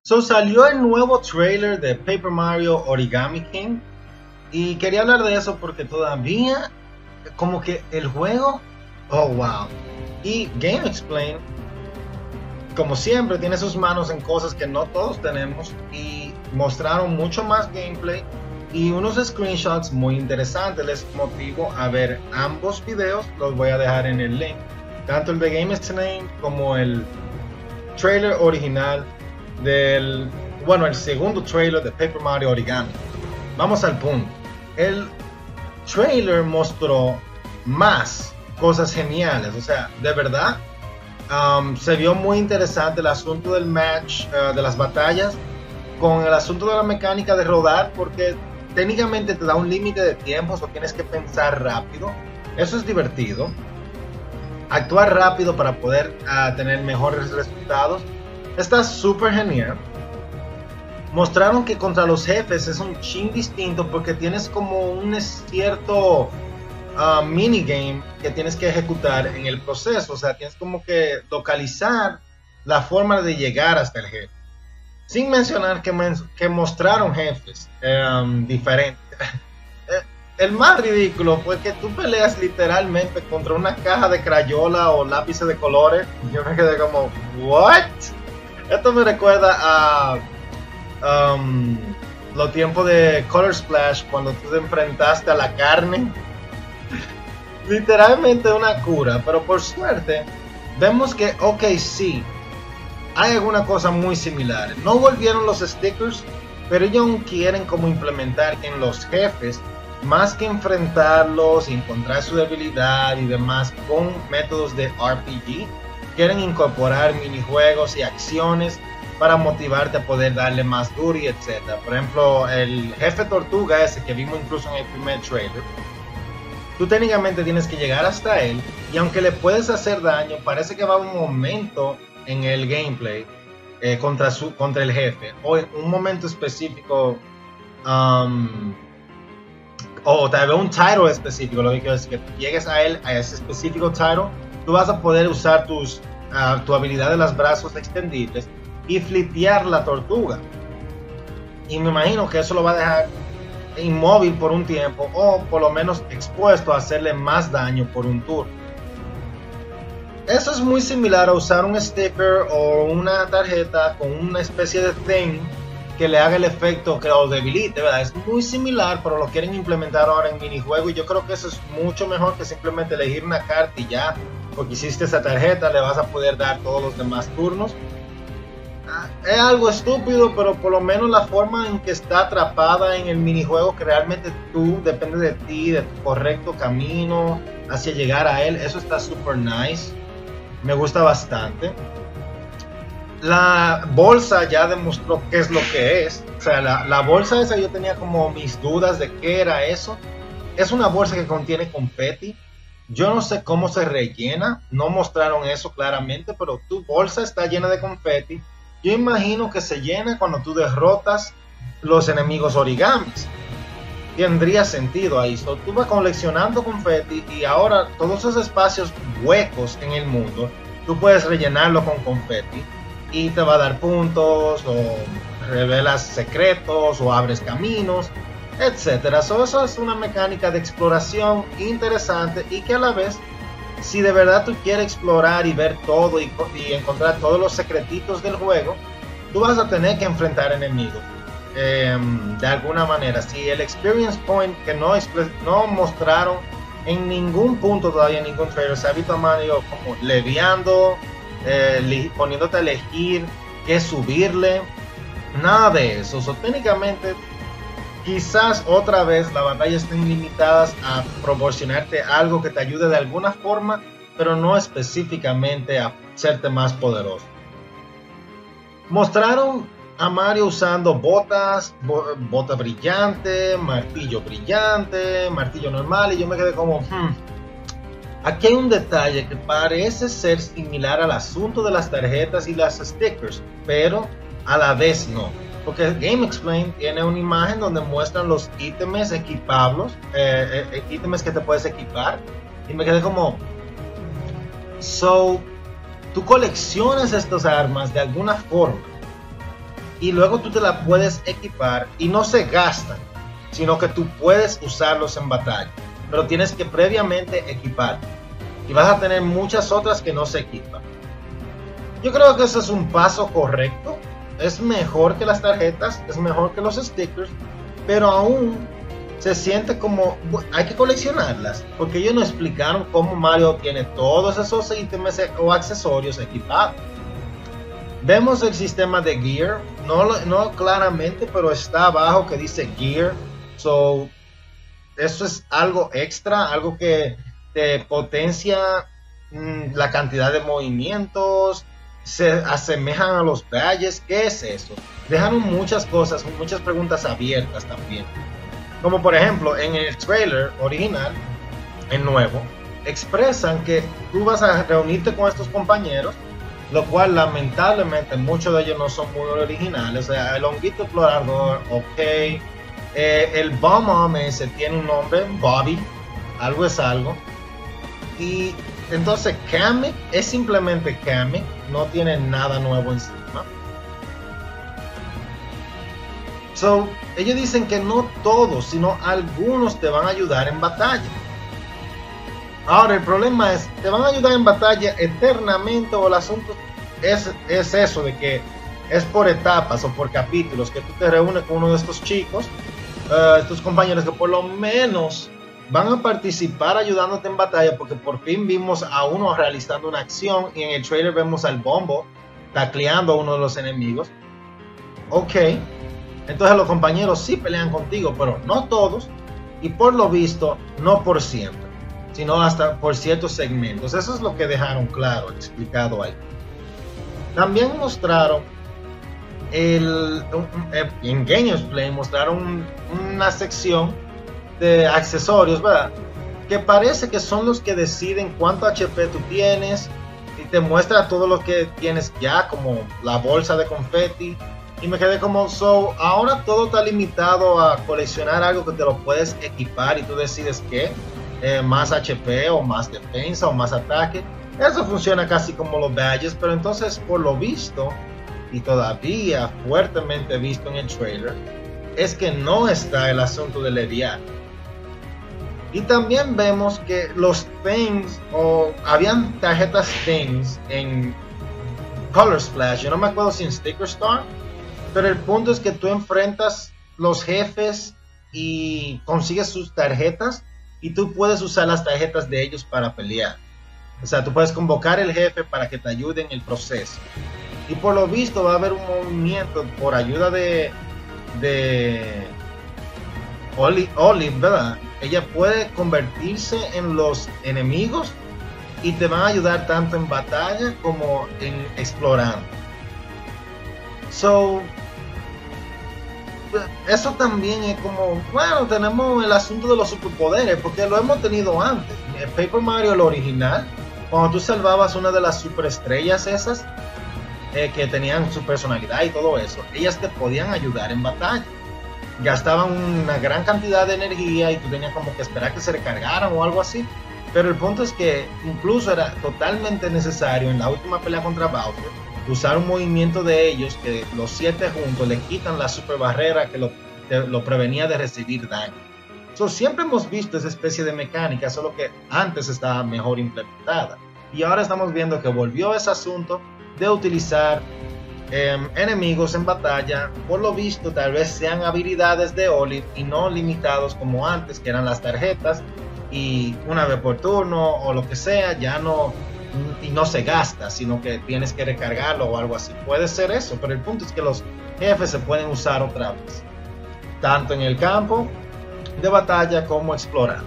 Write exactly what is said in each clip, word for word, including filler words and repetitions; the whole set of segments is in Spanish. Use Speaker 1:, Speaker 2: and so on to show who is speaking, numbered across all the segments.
Speaker 1: So salió el nuevo trailer de Paper Mario Origami King y quería hablar de eso porque todavía como que el juego, oh wow. Y GameXplain, como siempre, tiene sus manos en cosas que no todos tenemos y mostraron mucho más gameplay y unos screenshots muy interesantes. Les motivo a ver ambos videos, los voy a dejar en el link, tanto el de GameXplain como el trailer original del, bueno, el segundo trailer de Paper Mario Origami. Vamos al punto. El trailer mostró más cosas geniales, o sea, de verdad um, se vio muy interesante el asunto del match, uh, de las batallas, con el asunto de la mecánica de rodar, porque técnicamente te da un límite de tiempo, o tienes que pensar rápido. Eso es divertido, actuar rápido para poder uh, tener mejores resultados. Está súper genial. Mostraron que contra los jefes es un chin distinto porque tienes como un cierto uh, minigame que tienes que ejecutar en el proceso. O sea, tienes como que localizar la forma de llegar hasta el jefe. Sin mencionar que, men que mostraron jefes um, diferentes. El más ridículo fue que tú peleas literalmente contra una caja de crayola o lápices de colores. Yo me quedé como, ¿what? Esto me recuerda a um, los tiempos de Color Splash, cuando tú te enfrentaste a la carne. Literalmente una cura, pero por suerte vemos que, ok, sí, hay alguna cosa muy similar. No volvieron los stickers, pero ellos aún quieren como implementar en los jefes, más que enfrentarlos y encontrar su debilidad y demás con métodos de R P G, quieren incorporar minijuegos y acciones para motivarte a poder darle más duro y etcétera. Por ejemplo, el jefe tortuga ese que vimos incluso en el primer trailer, tú técnicamente tienes que llegar hasta él y aunque le puedes hacer daño, parece que va a haber un momento en el gameplay eh, contra, su, contra el jefe, o en un momento específico, um, o tal vez un title específico, lo que quiero decir, que llegues a él, a ese específico title, tú vas a poder usar tus, uh, tu habilidad de los brazos extendibles y flipear la tortuga. Y me imagino que eso lo va a dejar inmóvil por un tiempo, o por lo menos expuesto a hacerle más daño por un turno. Eso es muy similar a usar un sticker o una tarjeta con una especie de thing que le haga el efecto que lo debilite, ¿verdad? Es muy similar, pero lo quieren implementar ahora en minijuego y yo creo que eso es mucho mejor que simplemente elegir una carta y ya, porque hiciste esa tarjeta, le vas a poder dar todos los demás turnos. Es algo estúpido, pero por lo menos la forma en que está atrapada en el minijuego, que realmente tú, depende de ti, de tu correcto camino hacia llegar a él, eso está super nice, me gusta bastante. La bolsa ya demostró qué es lo que es, o sea, la, la bolsa esa yo tenía como mis dudas de qué era eso. Es una bolsa que contiene confeti, yo no sé cómo se rellena, no mostraron eso claramente, pero tu bolsa está llena de confeti. Yo imagino que se llena cuando tú derrotas los enemigos origamis. Tendría sentido ahí. So, tú vas coleccionando confeti y ahora todos esos espacios huecos en el mundo, tú puedes rellenarlo con confeti y te va a dar puntos, o revelas secretos, o abres caminos, etcétera. So, eso es una mecánica de exploración interesante y que a la vez, si de verdad tú quieres explorar y ver todo y, y encontrar todos los secretitos del juego, tú vas a tener que enfrentar enemigos eh, de alguna manera. Si el experience point que no, no mostraron en ningún punto todavía en ningún trailer, se ha visto a Mario como leviando, eh, poniéndote a elegir qué subirle, nada de eso. So, técnicamente quizás otra vez las batallas estén limitadas a proporcionarte algo que te ayude de alguna forma, pero no específicamente a hacerte más poderoso. Mostraron a Mario usando botas, bo bota brillante, martillo brillante, martillo normal, y yo me quedé como, hmm, aquí hay un detalle que parece ser similar al asunto de las tarjetas y las stickers, pero a la vez no. Porque GameXplain tiene una imagen donde muestran los ítems equipables, eh, eh, ítems que te puedes equipar, y me quedé como, so, tú coleccionas estas armas de alguna forma, y luego tú te la puedes equipar y no se gastan, sino que tú puedes usarlos en batalla, pero tienes que previamente equipar y vas a tener muchas otras que no se equipan. Yo creo que eso es un paso correcto, es mejor que las tarjetas, es mejor que los stickers, pero aún se siente como hay que coleccionarlas, porque ellos no explicaron cómo Mario tiene todos esos ítems o accesorios equipados. Vemos el sistema de gear, no, no claramente, pero está abajo que dice gear, so eso es algo extra, algo que te potencia mmm, la cantidad de movimientos, se asemejan a los badges. ¿Qué es eso? Dejaron muchas cosas, muchas preguntas abiertas también. Como por ejemplo, en el trailer original, el nuevo, expresan que tú vas a reunirte con estos compañeros, lo cual lamentablemente muchos de ellos no son muy originales. O sea, el honguito explorador, ok, eh, el Bomb ese tiene un nombre, Bobby, algo es algo. Y entonces Kamek es simplemente Kamek, no tiene nada nuevo encima. So, ellos dicen que no todos, sino algunos te van a ayudar en batalla. Ahora el problema es, ¿te van a ayudar en batalla eternamente o el asunto es, es eso de que es por etapas o por capítulos, que tú te reúnes con uno de estos chicos, uh, estos compañeros que por lo menos van a participar ayudándote en batalla, porque por fin vimos a uno realizando una acción y en el trailer vemos al Bombo tacleando a uno de los enemigos? Ok, entonces los compañeros sí pelean contigo, pero no todos, y por lo visto no por siempre, sino hasta por ciertos segmentos. Eso es lo que dejaron claro, explicado ahí. También mostraron el, en Gameplay mostraron una sección de accesorios, ¿verdad? Que parece que son los que deciden cuánto H P tú tienes y te muestra todo lo que tienes ya, como la bolsa de confeti. Y me quedé como, so, ahora todo está limitado a coleccionar algo que te lo puedes equipar y tú decides qué, eh, más H P o más defensa o más ataque. Eso funciona casi como los badges, pero entonces por lo visto, y todavía fuertemente visto en el trailer, es que no está el asunto de leviar. Y también vemos que los things, o habían tarjetas things en Color Splash, yo no me acuerdo si en Sticker Star, pero el punto es que tú enfrentas los jefes y consigues sus tarjetas y tú puedes usar las tarjetas de ellos para pelear. O sea, tú puedes convocar al jefe para que te ayude en el proceso. Y por lo visto va a haber un movimiento por ayuda de, de Olive, Olive, ¿verdad? Ella puede convertirse en los enemigos y te van a ayudar tanto en batalla como en explorando. So, eso también es como, bueno, tenemos el asunto de los superpoderes, porque lo hemos tenido antes. En Paper Mario, el original, cuando tú salvabas una de las superestrellas esas, eh, que tenían su personalidad y todo eso, ellas te podían ayudar en batalla. Gastaban una gran cantidad de energía y tú tenías como que esperar que se recargaran o algo así. Pero el punto es que incluso era totalmente necesario en la última pelea contra Bowser usar un movimiento de ellos que los siete juntos le quitan la super barrera que lo, que lo prevenía de recibir daño. So, siempre hemos visto esa especie de mecánica, solo que antes estaba mejor implementada. Y ahora estamos viendo que volvió ese asunto de utilizar eh, enemigos en batalla. Por lo visto, tal vez sean habilidades de Olive y no limitados como antes, que eran las tarjetas y una vez por turno o lo que sea, ya no, y no se gasta, sino que tienes que recargarlo o algo así. Puede ser eso, pero el punto es que los jefes se pueden usar otra vez, tanto en el campo de batalla como explorando.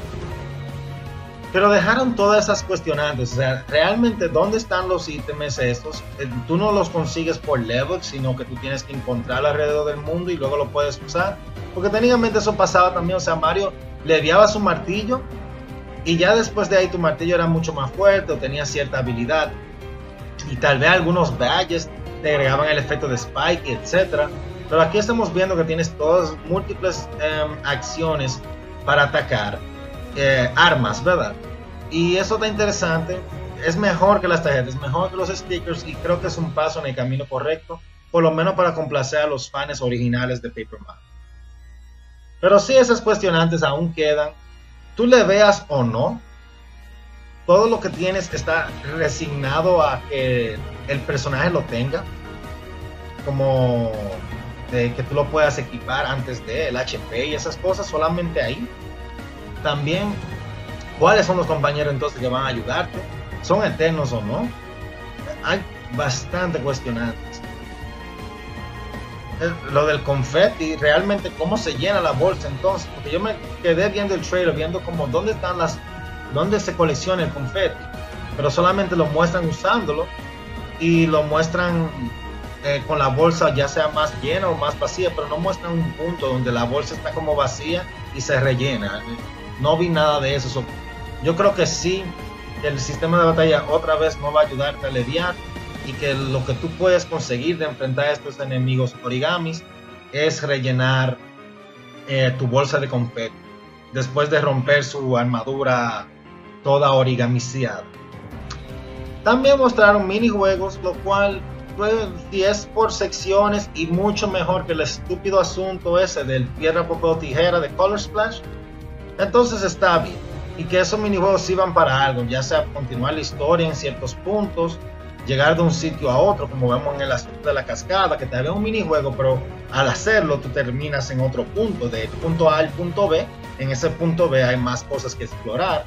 Speaker 1: Pero dejaron todas esas cuestionantes, o sea, realmente dónde están los ítems estos. Eh, tú no los consigues por level, sino que tú tienes que encontrarlos alrededor del mundo y luego lo puedes usar, porque técnicamente eso pasaba también. O sea, Mario le enviaba su martillo y ya después de ahí tu martillo era mucho más fuerte o tenía cierta habilidad, y tal vez algunos badges te agregaban el efecto de Spike, etcétera. Pero aquí estamos viendo que tienes todas múltiples eh, acciones para atacar, eh, armas, ¿verdad? Y eso está interesante. Es mejor que las tarjetas, es mejor que los stickers, y creo que es un paso en el camino correcto, por lo menos para complacer a los fans originales de Paper Mario. Pero sí, esas cuestionantes aún quedan. Tú le veas o no, todo lo que tienes está resignado a que el personaje lo tenga, como de que tú lo puedas equipar antes de el H P y esas cosas, solamente ahí. También, ¿cuáles son los compañeros entonces que van a ayudarte? ¿Son eternos o no? Hay bastante cuestionantes. Lo del confeti, realmente cómo se llena la bolsa entonces, porque yo me quedé viendo el trailer, viendo como dónde están las, dónde se colecciona el confeti, pero solamente lo muestran usándolo y lo muestran eh, con la bolsa ya sea más llena o más vacía, pero no muestran un punto donde la bolsa está como vacía y se rellena. No vi nada de eso. Yo creo que sí, que el sistema de batalla otra vez no va a ayudarte a lidiar, y que lo que tú puedes conseguir de enfrentar a estos enemigos origamis es rellenar eh, tu bolsa de confeti después de romper su armadura toda origamiciada. También mostraron minijuegos, lo cual, pues, si es por secciones y mucho mejor que el estúpido asunto ese del piedra, papel o tijera de Color Splash, entonces está bien. Y que esos minijuegos sirvan para algo, ya sea continuar la historia en ciertos puntos, llegar de un sitio a otro, como vemos en el asunto de la cascada, que te da un minijuego, pero al hacerlo tú terminas en otro punto, del punto A al punto B. En ese punto B hay más cosas que explorar.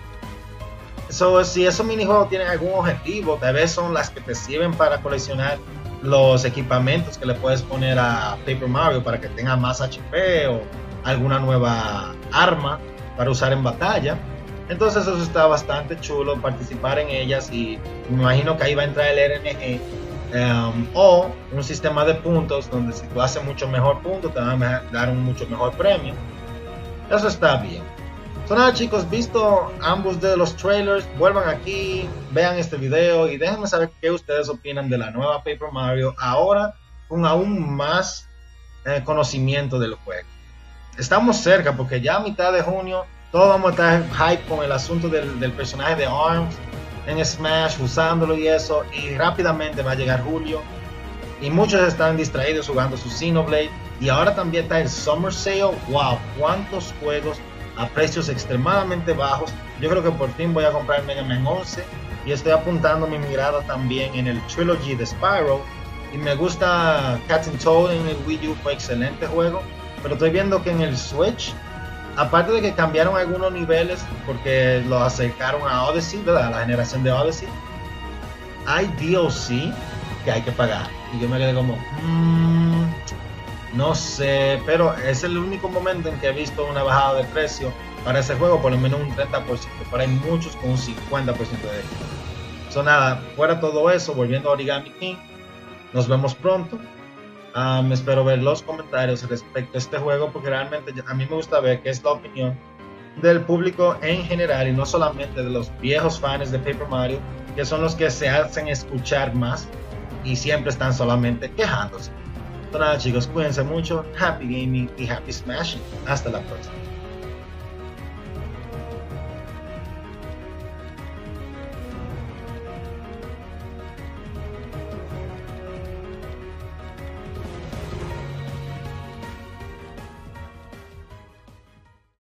Speaker 1: So, si esos minijuegos tienen algún objetivo, tal vez son las que te sirven para coleccionar los equipamientos que le puedes poner a Paper Mario para que tenga más H P o alguna nueva arma para usar en batalla. Entonces eso está bastante chulo, participar en ellas, y me imagino que ahí va a entrar el R N G um, o un sistema de puntos donde si tú haces mucho mejor punto te van a dar un mucho mejor premio. Eso está bien. So, nada, chicos, visto ambos de los trailers, vuelvan aquí, vean este video y déjenme saber qué ustedes opinan de la nueva Paper Mario ahora con aún más eh, conocimiento del juego. Estamos cerca porque ya a mitad de junio todos vamos a estar hype con el asunto del, del personaje de ARMS en Smash, usándolo y eso, y rápidamente va a llegar julio y muchos están distraídos jugando su Xenoblade, y ahora también está el Summer Sale. Wow, cuántos juegos a precios extremadamente bajos. Yo creo que por fin voy a comprar Mega Man once, y estoy apuntando mi mirada también en el Trilogy de Spyro, y me gusta Cat and Toad en el Wii U, fue excelente juego, pero estoy viendo que en el Switch, aparte de que cambiaron algunos niveles porque lo acercaron a Odyssey, ¿verdad? La generación de Odyssey, hay D L C que hay que pagar. Y yo me quedé como, mmm, no sé, pero es el único momento en que he visto una bajada de precio para ese juego, por lo menos un treinta por ciento, pero hay muchos con un cincuenta por ciento de descuento. So, nada, fuera todo eso, volviendo a Origami King, nos vemos pronto. Um, espero ver los comentarios respecto a este juego, porque realmente a mí me gusta ver qué es la opinión del público en general y no solamente de los viejos fans de Paper Mario, que son los que se hacen escuchar más y siempre están solamente quejándose. Entonces nada, chicos, cuídense mucho, happy gaming y happy smashing. Hasta la próxima.